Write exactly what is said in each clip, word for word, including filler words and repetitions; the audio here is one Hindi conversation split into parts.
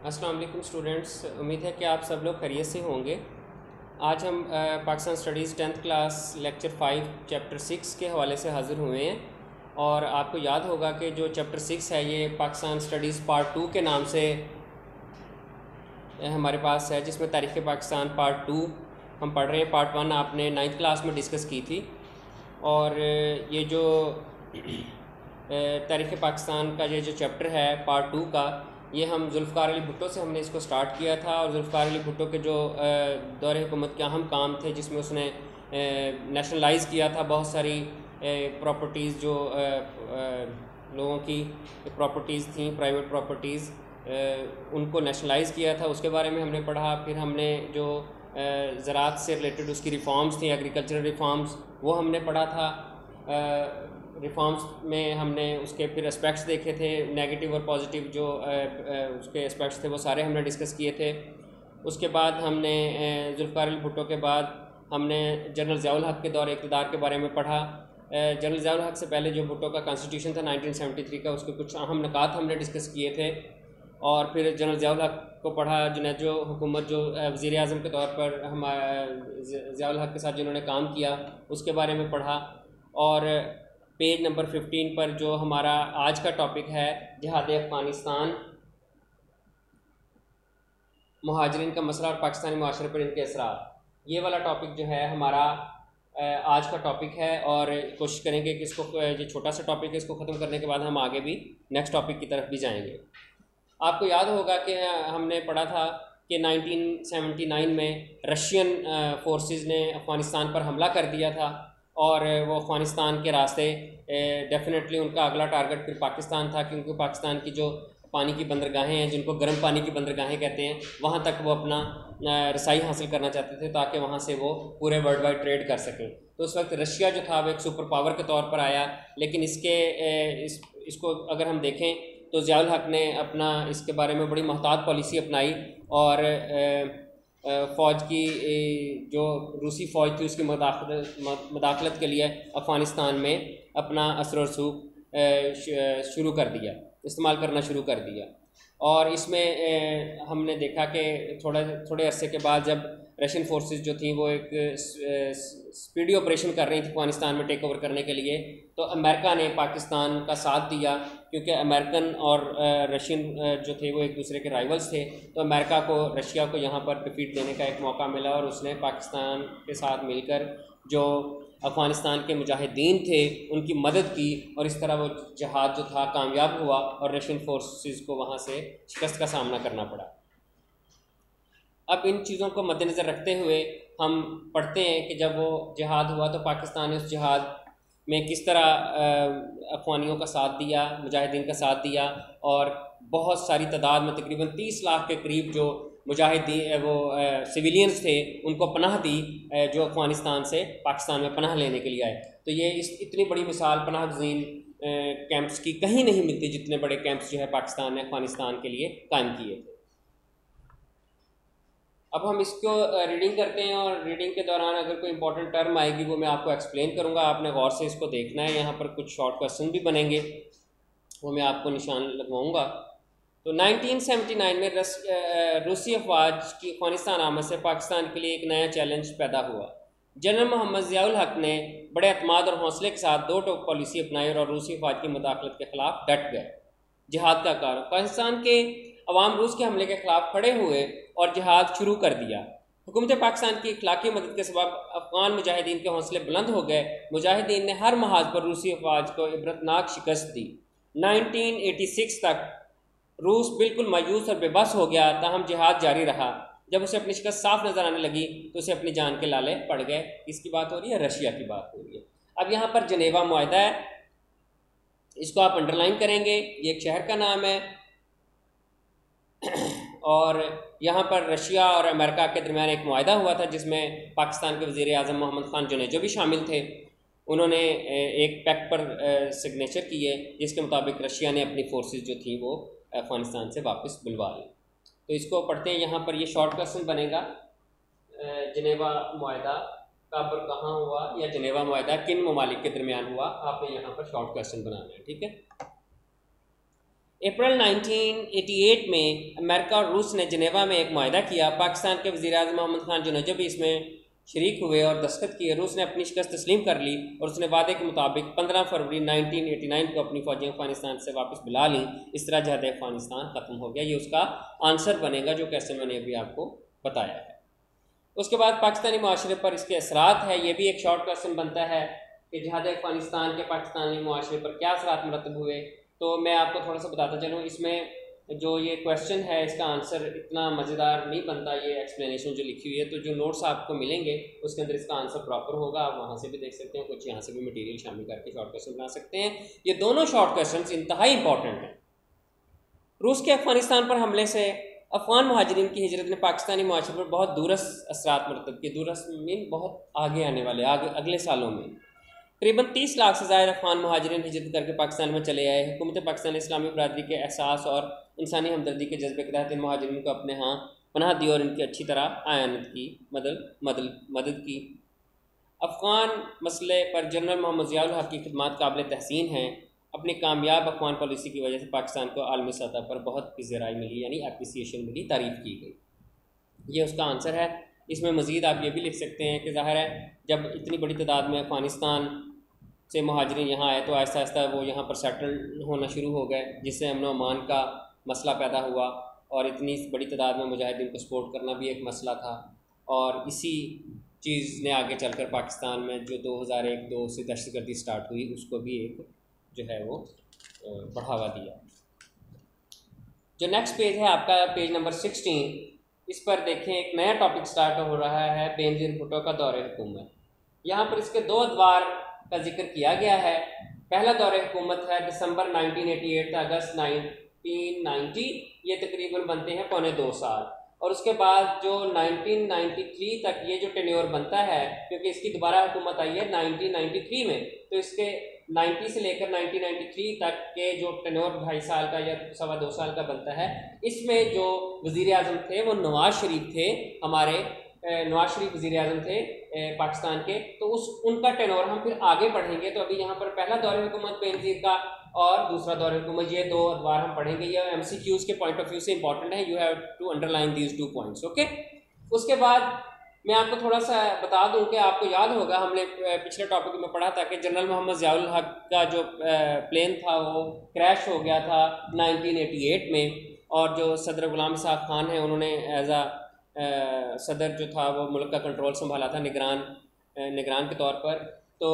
अस्सलाम वालेकुम स्टूडेंट्स, उम्मीद है कि आप सब लोग खैरियत से होंगे। आज हम अ, Pakistan studies tenth class lecture five chapter six के हवाले से हाज़िर हुए हैं। और आपको याद होगा कि जो चैप्टर सिक्स है ये पाकिस्तान स्टडीज़ पार्ट टू के नाम से हमारे पास है, जिसमें तारीख़ पाकिस्तान पार्ट टू हम पढ़ रहे हैं। पार्ट वन आपने नाइन्थ क्लास में डिस्कस की थी। और ये जो तारीख़ पाकिस्तान का ये जो चैप्टर है पार्ट टू का, ये हम जुल्फ़िकार अली भुट्टो से हमने इसको स्टार्ट किया था। और जुल्फ़िकार अली भुट्टो के जो दौरे हुकूमत के अहम काम थे, जिसमें उसने नेशनलाइज़ किया था बहुत सारी प्रॉपर्टीज़, जो लोगों की प्रॉपर्टीज़ थी, प्राइवेट प्रॉपर्टीज़, उनको नेशनलाइज़ किया था। उसके बारे में हमने पढ़ा। फिर हमने जो ज़राअत से रिलेटेड उसकी रिफॉर्म्स थी, एग्रीकल्चरल रिफॉर्म्स, वो हमने पढ़ा था। रिफॉर्म्स में हमने उसके फिर एस्पेक्ट्स देखे थे, नेगेटिव और पॉजिटिव जो उसके एस्पेक्ट्स थे वो सारे हमने डिस्कस किए थे। उसके बाद हमने जुल्फ़िकार अली भुट्टो के बाद हमने जनरल ज़ियाउल हक़ के दौर इक़्तिदार के बारे में पढ़ा। जनरल ज़ियाउल हक़ से पहले जो भुट्टो का कॉन्स्टिट्यूशन था नाइनटीन सेवेंटी थ्री का, उसके कुछ अहम निकात हमने डिस्कस किए थे। और फिर जनरल ज़ियाउल हक़ को पढ़ा, जिन्हें जो हुकूमत जो वज़ीर आज़म के तौर पर हम ज़ियाउल हक़ के साथ जिन्होंने काम किया, उसके बारे में पढ़ा। और पेज नंबर फिफ्टीन पर जो हमारा आज का टॉपिक है, जिहाद अफ़गानिस्तान, मुहाजिरीन का मसला और पाकिस्तानी माशरे पर इनके असरार, ये वाला टॉपिक जो है हमारा आज का टॉपिक है। और कोशिश करेंगे कि इसको, ये छोटा सा टॉपिक है, इसको ख़त्म करने के बाद हम आगे भी नेक्स्ट टॉपिक की तरफ भी जाएंगे। आपको याद होगा कि हमने पढ़ा था कि नाइनटीन सेवेंटी नाइन में रशियन फोर्सेस ने अफ़गानिस्तान पर हमला कर दिया था। और वो अफ़गानिस्तान के रास्ते डेफिनेटली उनका अगला टारगेट फिर पाकिस्तान था, क्योंकि पाकिस्तान की जो पानी की बंदरगाहें हैं, जिनको गर्म पानी की बंदरगाहें कहते हैं, वहाँ तक वो अपना रसाई हासिल करना चाहते थे, ताकि वहाँ से वो पूरे वर्ल्ड वाइड ट्रेड कर सकें। तो उस वक्त रशिया जो था वो एक सुपर पावर के तौर पर आया। लेकिन इसके इस इसको अगर हम देखें तो ज़ियाउल हक़ ने अपना इसके बारे में बड़ी महतात पॉलिसी अपनाई। और फ़ौज की जो रूसी फ़ौज थी उसकी मदाखलत मदाखलत के लिए अफ़गानिस्तान में अपना असर रसूख शुरू कर दिया, इस्तेमाल करना शुरू कर दिया। और इसमें हमने देखा कि थोड़ा थोड़े अरसे के बाद जब रशियन फोर्सेस जो थी वो एक स्पीडी ऑपरेशन कर रही थी अफ़गानिस्तान में टेक ओवर करने के लिए, तो अमेरिका ने पाकिस्तान का साथ दिया, क्योंकि अमेरिकन और रशियन जो थे वो एक दूसरे के राइवल्स थे। तो अमेरिका को रशिया को यहाँ पर डिफीट देने का एक मौका मिला, और उसने पाकिस्तान के साथ मिलकर जो अफ़गानिस्तान के मुजाहिदीन थे उनकी मदद की, और इस तरह वो जहाद जो था कामयाब हुआ और रशियन फोर्सेस को वहाँ से शिकस्त का सामना करना पड़ा। अब इन चीज़ों को मद्देनज़र रखते हुए हम पढ़ते हैं कि जब वो जिहाद हुआ तो पाकिस्तान ने उस जिहाद में किस तरह अफ़गानियों का साथ दिया, मुजाहिदीन का साथ दिया। और बहुत सारी तादाद में तकरीबन तीस लाख के करीब जो मुजाहिदीन वो सिविलियंस थे उनको पनाह दी, जो अफ़गानिस्तान से पाकिस्तान में पनाह लेने के लिए आए। तो ये इस इतनी बड़ी मिसाल पनाह गज़ीन कैंप्स की कहीं नहीं मिलती, जितने बड़े कैंप्स जो है पाकिस्तान ने अफ़गानिस्तान के लिए कायम किए थे। अब हम इसको रीडिंग करते हैं, और रीडिंग के दौरान अगर कोई इंपॉर्टेंट टर्म आएगी वो मैं आपको एक्सप्लेन करूँगा, आपने गौर से इसको देखना है। यहाँ पर कुछ शॉर्ट क्वेश्चन भी बनेंगे, वो मैं आपको निशान लगवाऊँगा। तो नाइनटीन सेवेंटी नाइन में रस, रूसी अफवाज की अफ़गानिस्तान आमद से पाकिस्तान के लिए एक नया चैलेंज पैदा हुआ। जनरल मोहम्मद ज़ियाउल हक़ ने बड़े अतमाद और हौसले के साथ दो टोक पॉलिसी अपनाई और रूसी अफवाज की मुदाखलत के ख़िलाफ़ डट गए। जिहाद का कार पाकिस्तान के अवाम रूस के हमले के ख़िलाफ़ खड़े हुए और जिहाद शुरू कर दिया। हुकूमत पाकिस्तान की इखलाकी मदद के सबब अफ़गान मुजाहिदीन के हौसले बुलंद हो गए। मुजाहिदीन ने हर महाज पर रूसी अफवाज को इबरतनाक शिकस्त दी। नाइनटीन एटी सिक्स तक रूस बिल्कुल मायूस और बेबस हो गया, ताहम जिहाद जारी रहा। जब उसे अपनी शिकस्त साफ नज़र आने लगी तो उसे अपनी जान के लाले पड़ गए। इसकी बात हो रही है, रशिया की बात हो रही है। अब यहाँ पर जनेवा मुआहदा है, इसको आप अंडरलाइन करेंगे, ये एक शहर का नाम है। और यहाँ पर रशिया और अमेरिका के दरमियान एक मुआहदा हुआ था, जिसमें पाकिस्तान के वज़ीर आज़म मोहम्मद ख़ान जुनेजो भी शामिल थे। उन्होंने एक पैक्ट पर सिग्नेचर किए, जिसके मुताबिक रशिया ने अपनी फोर्सेस जो थी वो अफ़गानिस्तान से वापस बुलवा ली। तो इसको पढ़ते हैं। यहाँ पर ये शॉर्ट क्वेश्चन बनेगा, जनेवा मुआहदा कब और कहाँ हुआ, या जनेवा मुआहदा किन ममालिक के दरमियान हुआ, आपने यहाँ पर शॉर्ट क्वेश्चन बनाना है, ठीक है। अप्रैल नाइनटीन एटी एट में अमेरिका और रूस ने जनेवा में एक मुआहदा किया। पाकिस्तान के वज़ीर-ए-आज़म मोहम्मद खान जुनैजो भी इसमें शरीक हुए और दस्तखत किए। रूस ने अपनी शिकस्त तस्लीम कर ली और उसने वादे के मुताबिक पंद्रह फरवरी नाइनटीन एटी नाइन को अपनी फ़ौजें अफ़गानिस्तान से वापस बुला लीं। इस तरह जहद अफ़गानिस्तान ख़त्म हो गया। ये उसका आंसर बनेगा जो कैसे मैंने अभी आपको बताया है। उसके बाद पाकिस्तानी माशरे पर इसके असरात है। ये भी एक शॉर्ट क्वेश्चन बनता है कि जहाद अफ़गानिस्तान के पाकिस्तानी माशरे पर क्या असरात मरतब हुए। तो मैं आपको थोड़ा सा बताता चलूँ, इसमें जो ये क्वेश्चन है इसका आंसर इतना मज़ेदार नहीं बनता, ये एक्सप्लेनेशन जो लिखी हुई है। तो जो नोट्स आपको मिलेंगे उसके अंदर इसका आंसर प्रॉपर होगा, आप वहाँ से भी देख सकते हैं, कुछ यहाँ से भी मटेरियल शामिल करके शॉर्ट क्वेश्चन बना सकते हैं। ये दोनों शॉर्ट क्वेश्चन इंतहाई इंपॉर्टेंट हैं। रूस के अफ़गानिस्तान पर हमले से अफ़गान महाजरीन की हिजरत ने पाकिस्तानी माशरे पर बहुत दूरस असरात मरतब किए। दूरस मीन बहुत आगे आने वाले आगे अगले सालों में करीबन तीस लाख से ज़्यादा अफ़गान महाजरीन हिजरत करके पाकिस्तान में चले आए। हुकूमत पाकिस्तान इस्लामी बरादरी के एहसास और इंसानी हमदर्दी के जज्बे के तहत इन महाजरीन को अपने यहाँ पनाह दी और इनकी अच्छी तरह आयानत की मदद मदद मदद की। अफ़गान मसले पर जनरल मोहम्मद ज़ियाउल हक़ की खिदमात काबिल तहसीन हैं। अपनी कामयाब अफ़गान पॉलिसी की वजह से पाकिस्तान को आलमी सतह पर बहुत पज़ीराई मिली, यानी एप्रिसिएशन मिली, तारीफ़ की गई। ये उसका आंसर है। इसमें मज़ीद आप ये भी लिख सकते हैं कि ज़ाहिर है जब इतनी बड़ी तादाद में अफ़गानिस्तान से महाजरीन यहाँ आए तो आहिस्ता आहिस्ता वो यहाँ पर सेटल होना शुरू हो गए, जिससे अमन व अमान का मसला पैदा हुआ और इतनी बड़ी तादाद में मुजाहिदीन को सपोर्ट करना भी एक मसला था। और इसी चीज़ ने आगे चलकर पाकिस्तान में जो दो हज़ार एक दो से दहशतगर्दी स्टार्ट हुई उसको भी एक जो है वो बढ़ावा दिया। जो नेक्स्ट पेज है आपका पेज नंबर सिक्सटीन, इस पर देखें एक नया टॉपिक स्टार्ट हो रहा है, बेनज़ीर भुट्टो का दौरे हुकूमत। यहाँ पर इसके दो अदवार का जिक्र किया गया है। पहला दौरे हुकूमत है दिसंबर नाइनटीन एटी एट से अगस्त नाइनटीन नाइंटी, ये तकरीबन बनते हैं पौने दो साल। और उसके बाद जो नाइनटीन नाइंटी थ्री तक ये जो टेन्योर बनता है, क्योंकि इसकी दोबारा हुकूमत आई है नाइनटीन नाइंटी थ्री में, तो इसके नब्बे से लेकर नाइनटीन नाइंटी थ्री तक के जो टेन्योर ढाई साल का या सवा दो साल का बनता है, इसमें जो वज़ीर आज़म थे वो नवाज शरीफ थे, हमारे नवाज शरीफ वज़ीर आज़म थे पाकिस्तान के। तो उस उनका टेन्योर हम फिर आगे पढ़ेंगे। तो अभी यहाँ पर पहला दौरे हुकूमत बेनज़ीर का और दूसरा दौरे हुकूमत, ये दो अदवार हम पढ़ेंगे। ये एमसीक्यूज़ के पॉइंट ऑफ व्यू से इंपॉर्टेंट है, you have to underline these two points, okay. उसके बाद मैं आपको थोड़ा सा बता दूं कि आपको याद होगा हमने पिछले टॉपिक में पढ़ा था कि जनरल मोहम्मद ज़ियाउल हक़ का जो प्लेन था वो क्रैश हो गया था नाइनटीन एटी एट में, और जो सदर ग़ुलाम साहब खान हैं उन्होंने एज आ सदर जो था वो मुल्क का कंट्रोल संभाला था, निगरान निगरान के तौर पर। तो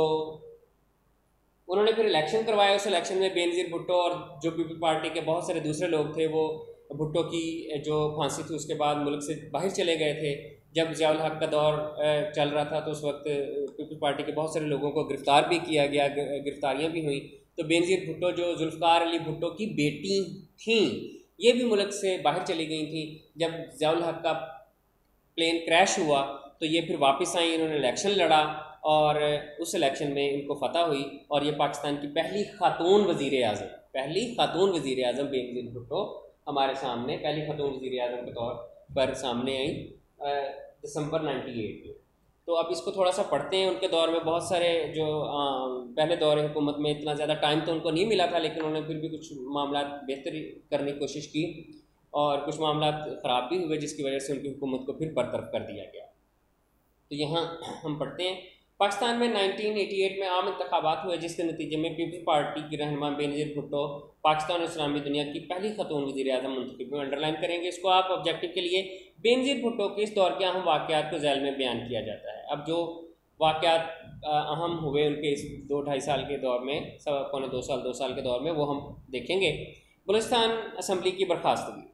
उन्होंने फिर इलेक्शन करवाया। उस इलेक्शन में बेनज़ीर भुट्टो और जो पीपल पार्टी के बहुत सारे दूसरे लोग थे वो भुट्टो की जो फांसी थी उसके बाद मुल्क से बाहर चले गए थे। जब ज़ियाउल हक़ का दौर चल रहा था तो उस वक्त पीपल पार्टी के बहुत सारे लोगों को गिरफ़्तार भी किया गया, गिरफ्तारियाँ भी हुई। तो बेनज़ीर भुट्टो जो जुल्फ़िकार अली भुट्टो की बेटी थीं, ये भी मुल्क से बाहर चली गई थी। जब ज़ियाउल हक़ का प्लेन क्रैश हुआ तो ये फिर वापस आई, इन्होंने इलेक्शन लड़ा और उस इलेक्शन में इनको फ़तह हुई और ये पाकिस्तान की पहली ख़ातून वज़ीर आज़म पहली ख़ातून वज़ीर आज़म बेनज़ीर भुट्टो हमारे सामने पहली ख़ातून वज़ीर आज़म के तौर पर सामने आई दिसंबर नाइन्टी एट में। तो अब इसको थोड़ा सा पढ़ते हैं। उनके दौर में बहुत सारे जो आ, पहले दौर हुकूमत में इतना ज़्यादा टाइम तो उनको नहीं मिला था, लेकिन उन्होंने फिर भी कुछ मामला बेहतर करने की कोशिश की और कुछ मामला ख़राब भी हुए, जिसकी वजह से उनकी हुकूमत को फिर बरतरफ कर दिया गया। तो यहाँ हम पढ़ते हैं, पाकिस्तान में नाइनटीन एटी एट में आम इंतखाबात हुए जिसके नतीजे में पीपल्स पार्टी की रहनुमा बेनज़ीर भुट्टो पाकिस्तान और इस्लामी दुनिया की पहली खतून वज़ीर आज़म मुंतखब में। अंडरलाइन करेंगे इसको आप ऑब्जेक्टिव के लिए। बेनज़ीर भुट्टो के इस दौर के अहम वाक़यात को ज़ैल में बयान किया जाता है। अब जो वाक़यात अहम हुए उनके इस दो ढाई साल के दौर में, सवा पौने दो साल दो साल के दौर में, वो हम देखेंगे। बलूचिस्तान असम्बली की बर्खास्तगी।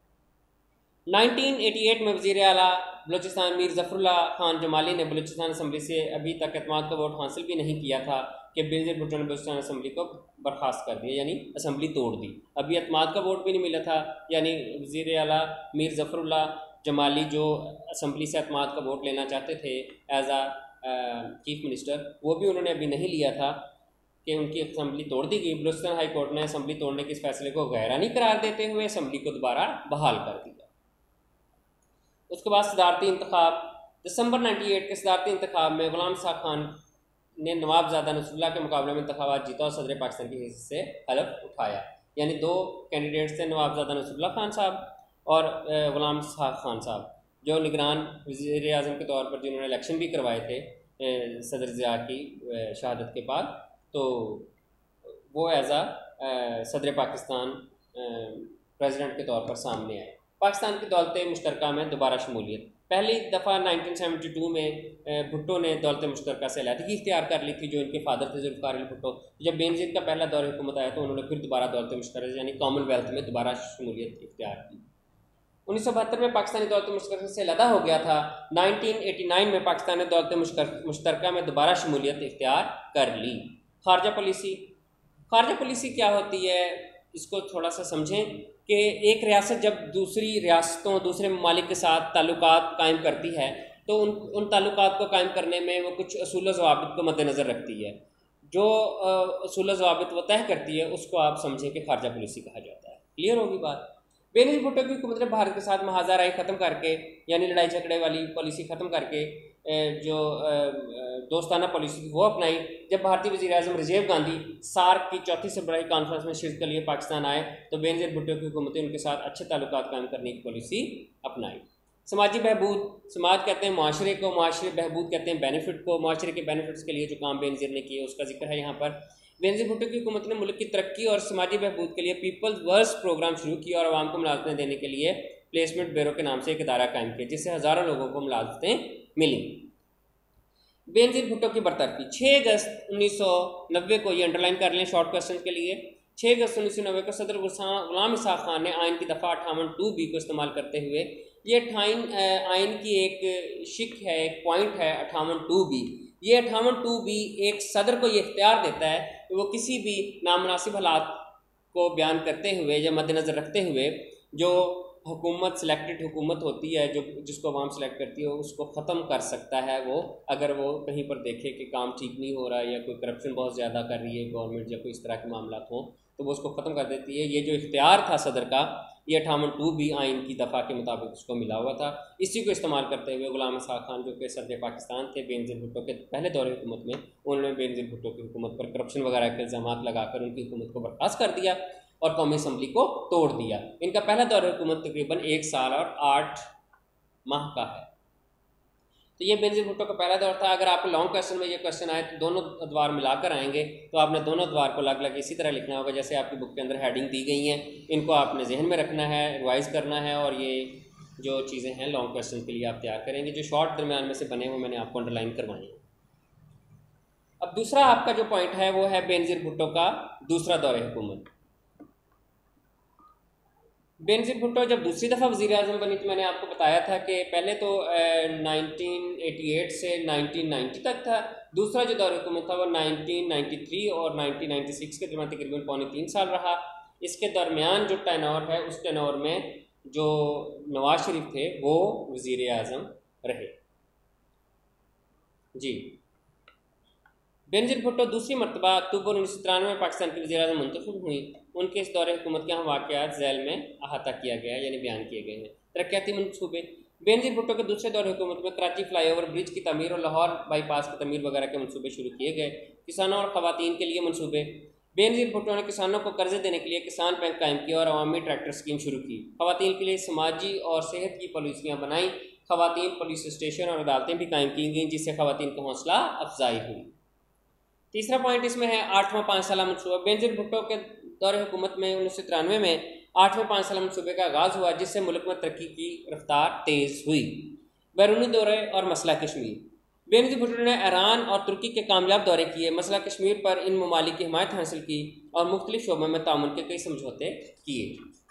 नाइनटीन एटी एट में वज़ीर आला बलूचिस्तान मीर ज़फ़रुल्लाह खान जमाली ने बलूचिस्तान असम्बली से अभी तक एतमाद का वोट हासिल भी नहीं किया था कि बेनज़ीर भुट्टो ने बलूचिस्तान असम्बली को बर्खास्त कर दिया, यानी असम्बली तोड़ दी। अभी एतमाद का वोट भी नहीं मिला था, यानी वज़ीर आला मीर ज़फ़रुल्लाह जमाली जो असम्बली से एतमाद का वोट लेना चाहते थे एज आ चीफ मिनिस्टर, वो भी उन्होंने अभी नहीं लिया था कि उनकी असम्बली तोड़ दी गई। बलूचिस्तान हाई कोर्ट ने असम्बली तोड़ने के इस फैसले को गैरानी करार देते हुए असम्बली को दोबारा बहाल कर दिया। उसके बाद सदारती इंतखाब। दिसंबर नाइन्टी एट के सदारती इंतखाब में ग़ुलाम साहब खान ने नवाबज़ादा नसरुल्लाह के मुकाबले में इंतखाबात जीता और सदर पाकिस्तान की हैसियत से हलफ उठाया। यानी दो कैंडिडेट्स थे, नवाबजादा नसरुल्लाह खान साहब और ग़ुलाम इसहाक़ खान साहब, जो निगरान वज़ीर आज़म के तौर पर जिन्होंने इलेक्शन भी करवाए थे सदर ज़िया की शहादत के बाद, तो वो एज आ सदर पाकिस्तान प्रेसिडेंट के तौर पर सामने आए। पाकिस्तान की दौलत मुश्तरका में दोबारा शमूलियत। पहली दफ़ा नाइनटीन सेवेंटी टू में भुट्टो ने दौलत मुश्तरका से अलहदगी इख्तियार कर ली थी, जो इनके फादर थे ज़ुल्फ़िकार अली भुट्टो। जब बेनज़ीर का पहला दौर हुकूमत आया तो उन्होंने फिर दोबारा दौलत मुश्तरका यानी कॉमनवेल्थ में दोबारा शमूलियत इख्तियार की। उन्नीस सौ बहत्तर में पाकिस्तानी दौलत मुश्तरका से अलहदा हो गया था। नाइनटीन एटी नाइन में पाकिस्तान ने दौलत मुश्तरका में दोबारा शमूलियत इख्तियार कर ली। खारजा पॉलिसी। खारजा पॉलिसी क्या होती है, इसको थोड़ा सा समझें कि एक रियासत जब दूसरी रियासतों दूसरे ममालिक के साथ ताल्लुकात कायम करती है तो उन उन ताल्लुकात को कायम करने में वो कुछ असूल ज़वाबित को मद्देनज़र रखती है। जो असूल ज़वाबित वो तय करती है उसको आप समझें कि खारजा पॉलिसी कहा जाता है। क्लियर होगी बात। बेनज़ीर भुट्टो की हुकूमत ने भारत के साथ महाजा राय ख़त्म करके यानी लड़ाई झगड़े वाली पॉलिसी ख़त्म करके जो दोस्ताना पॉलिसी थी वो अपनाई। जब भारतीय वज़ीर आज़म राजीव गांधी सार्क की चौथी सरबराही कॉन्फ्रेंस में शिरकत के लिए पाकिस्तान आए तो बेनज़ीर भुट्टो की हुकूमत ने उनके साथ अच्छे ताल्लुकात कायम करने की पॉलिसी अपनाई। समाजी बहबूद। समाज कहते हैं माशरे को, माशरे बहबूद कहते हैं बेनिफिट को। माशरे के बेनिफिट्स के लिए जो काम बेनज़ीर ने किए उसका जिक्र है यहाँ पर। बेनज़ीर भुट्टो की हुकूमत ने मुल्क की तरक्की और समाजी बहबूद के लिए पीपल्स वर्स प्रोग्राम शुरू किया और आवाम को मुलाज़मतें देने के लिए प्लेसमेंट ब्यूरो के नाम से एक इदारा कायम किया, जिससे हज़ारों लोगों को मुलाज़मतें मिली। बेनज़ीर भुट्टो की बरतरफी। छः अगस्त उन्नीस सौ नब्बे को, ये अंडरलाइन कर लें शॉर्ट क्वेश्चन के लिए, छः अगस्त उन्नीस सौ नब्बे को सदर ग़ुलाम इसहाक़ खान ने आइन की दफ़ा अठावन टू बी को इस्तेमाल करते हुए, ये अठाइन आइन की एक शिक है, एक पॉइंट है अठावन टू बी। ये अठावन टू बी एक सदर को ये इख्तियार देता है कि वो किसी भी नामुनासिब हालात को बयान करते हुए या मद्देनज़र रखते हुए जो हुकूमत सिलेक्टेड हुकूमत होती है, जो जिसको अवाम सेलेक्ट करती है, उसको ख़त्म कर सकता है वो, अगर वो कहीं पर देखे कि काम ठीक नहीं हो रहा है या कोई करप्शन बहुत ज़्यादा कर रही है गवर्नमेंट या कोई इस तरह के मामला हों तो वो उसको ख़त्म कर देती है। ये जो इख्तियार था सदर का, ये अठावन टू बी आइन की दफ़ा के मुताबिक उसको मिला हुआ था। इसी को इस्तेमाल करते हुए ग़ुलाम इसहाक़ खान जो कि सदर पाकिस्तान थे बेनज़ीर भुट्टो के पहले दौरे हुकूमत में, उन्होंने बेनज़ीर भुट्टो की हुकूमत पर करप्शन वगैरह के इल्ज़ाम लगाकर उनकी हुकूमत को बर्खास्त कर दिया और कौमी असम्बली को तोड़ दिया। इनका पहला दौर हुकूमत तकरीबन एक साल और आठ माह का है। तो ये बेनज़ीर भुट्टो का पहला दौर था। अगर आपको लॉन्ग क्वेश्चन में ये क्वेश्चन आए तो दोनों अदवार मिलाकर आएंगे, तो आपने दोनों अदवार को अलग अलग इसी तरह लिखना होगा जैसे आपकी बुक के अंदर हेडिंग दी गई हैं। इनको आपने जहन में रखना है, रिवाइज़ करना है, और ये जो चीज़ें हैं लॉन्ग क्वेश्चन के लिए आप तैयार करेंगे। जो शॉर्ट दरमियान में से बने हुए मैंने आपको अंडरलाइन करवाए हैं। अब दूसरा आपका जो पॉइंट है वो है बेनज़ीर भुट्टो का दूसरा दौर हुकूमत। बेनज़ीर भुट्टो जब दूसरी दफ़ा वज़ीर आज़म बनी तो मैंने आपको बताया था कि पहले तो नाइनटीन एटी एट से नाइनटीन नाइंटी तक था। दूसरा जो दौर हुकूमत था वो नाइनटीन नाइंटी थ्री और नाइनटीन नाइंटी सिक्स के दरमियान तकरीबन पौने तीन साल रहा। इसके दरमियान जो टेनोर है उस टेनोर में जो नवाज शरीफ थे वो वज़ीर आज़म रहे। जी, बेनज़ीर भुट्टो दूसरी मरतबा अक्टूबर उन्नीस सौ तिरानवे में पाकिस्तान के वज़ीर आज़म मुंतखब हुई। उनके इस दौरे हुकूमत के हम वाक़यात झैल में अहाता किया गया है यानी बयान किए गए हैं। तरक्याती मनसूबे। बेनज़ीर भुट्टो के दूसरे दौरे हुकूमत में कराची फ्लाईओवर ब्रिज की तमीर और लाहौर बाईपास की तमीर वगैरह के मनसूबे शुरू किए गए। किसानों और ख़वातीन के लिए मनसूबे। बेनज़ीर भुट्टो ने किसानों को कर्जे देने के लिए किसान बैंक कायम किया और अवामी ट्रैक्टर स्कीम शुरू की। ख़वातीन के लिए समाजी और सेहत की पॉलिसियाँ बनाई। ख़वातीन पुलिस स्टेशन और अदालतें भी कायम की गईं जिससे ख़वातीन की हौसला अफजाई हुई। तीसरा पॉइंट इसमें है आठवां पाँच साल मनसूबा। बेनज़ीर भुट्टो के दौरे हुकूमत में उन्नीस सौ तिरानवे में आठवें पाँच साल मनसूबे का आगाज़ हुआ जिससे मुल्क में तरक्की की रफ्तार तेज़ हुई। बैरूनी दौरे और मसला कश्मीर। बेनज़ीर भुट्टो ने ईरान और तुर्की के कामयाब दौरे किए, मसला कश्मीर पर इन ममालिक की हिमायत हासिल की और मुख्तलिफ शोबों में ताउन के कई समझौते किए।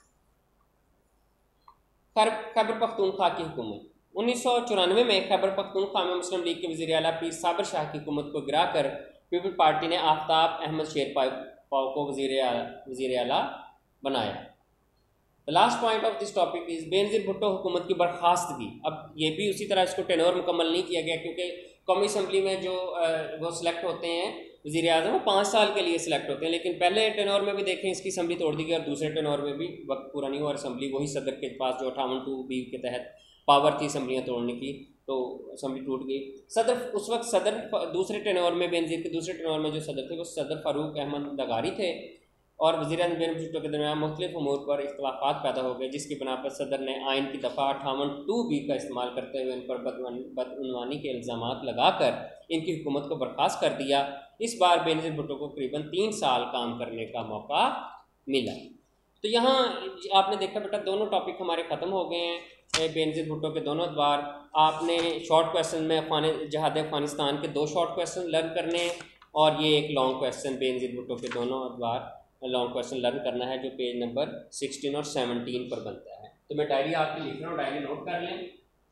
खैबर पख्तूनख्वा की हुकूमत। उन्नीस सौ चौरानवे में खैबर पख्तूनख्वा में मुस्लिम लीग के वज़ीर आला पीर साबिर शाह की हुकूमत को गिरा कर पीपल पार्टी ने आफ्ताब अहमद शेरपाव को वज़ीर वज़ीर आला बनाया। The last point of this topic is Benazir Bhutto हुकूमत की बर्खास्तगी। अब ये भी उसी तरह इसको टेनोर मुकम्मल नहीं किया गया क्योंकि कौमी असम्बली में जो वो सिलेक्ट होते हैं वज़ीर आज़म वो पाँच साल के लिए सिलेक्ट होते हैं, लेकिन पहले टेनोर में भी देखें इसकी असम्बली तोड़ दी गई और दूसरे टेनोर में भी वक्त पूरा नहीं हुआ और असम्बली वही सदर के पास जो अठावन टू बी के तहत पावर थी असम्बलियाँ तोड़ने की, तो असम्बली टूट गई। सदर उस वक्त सदर दूसरे टेनोर में बेनज़ीर के दूसरे टेनोर में जो सदर थे वो सदर फ़ारूक अहमद लगारी थे। और वज़ीर-ए-आज़म बेनज़ीर भुट्टो के दरमियान मुख्तलिफ उमूर पर इख्तिलाफ़ात पैदा हो गए, जिसकी बिना पर सदर ने आइन की दफ़ा अट्ठावन टू बी का इस्तेमाल करते हुए इन पर बदउनवानी के इल्ज़ामात लगाकर इनकी हुकूमत को बर्खास्त कर दिया। इस बार बेनज़ीर भुट्टो को करीबन तीन साल काम करने का मौका मिला। तो यहाँ आपने देखा बेटा दोनों टॉपिक हमारे ख़त्म हो गए हैं। बेनज़ीर भुट्टो के दोनों अदवार आपने शॉर्ट क्वेश्चन में अफगान जहाद अफ़गानिस्तान के दो शॉर्ट क्वेश्चन लर्न करने हैं, और ये एक लॉन्ग क्वेश्चन बेनज़ीर भुट्टो के दोनों अदवार लॉन्ग क्वेश्चन लर्न करना है, जो पेज नंबर सिक्सटीन और सेवनटीन पर बनता है। तो मैं डायरी आपकी लिख रहा हूँ, डायरी नोट कर लें।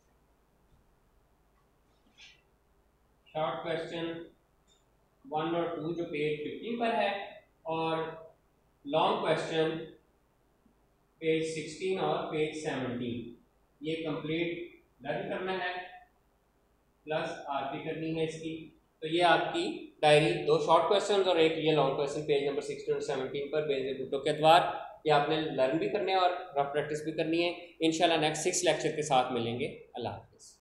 शॉर्ट क्वेश्चन वन और टू जो पेज फिफ्टीन पर है, और लॉन्ग क्वेश्चन पेज सिक्सटीन और पेज सेवनटीन, ये कंप्लीट लर्न करना है, प्लस आरपी करनी है इसकी। तो ये आपकी डायरी दो शॉर्ट क्वेश्चंस और एक ये long question page number sixteen और सेवनटीन पर बेनज़ीर भुट्टो के अदवार, ये आपने लर्न भी करने और रफ प्रैक्टिस भी करनी है। इंशाल्लाह नेक्स्ट सिक्स लेक्चर के साथ मिलेंगे। अल्लाह हाफ़िज़।